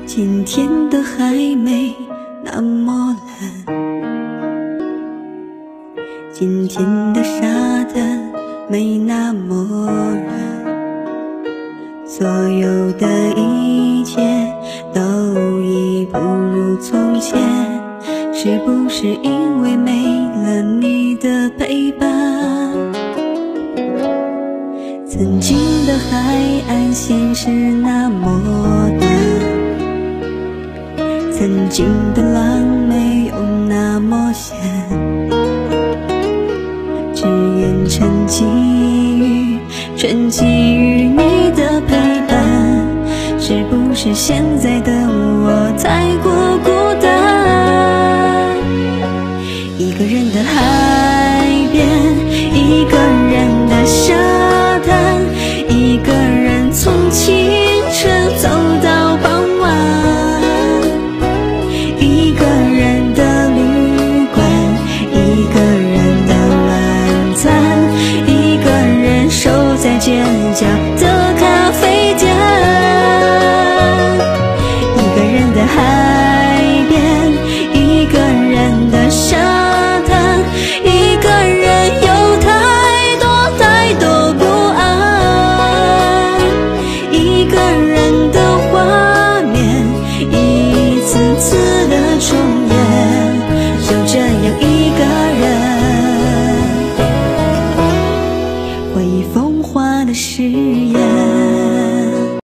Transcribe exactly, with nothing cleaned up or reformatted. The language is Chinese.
今天的还没那么冷，今天的沙滩没那么热，所有的一切都已不如从前，是不是因为没了你的陪伴？曾经的海岸线是那么短，曾经的浪没有那么险，只愿沉寂于沉寂于你的陪伴，是不是现在的我太过孤单？一个人的海边，一个人的沙滩，一个人从起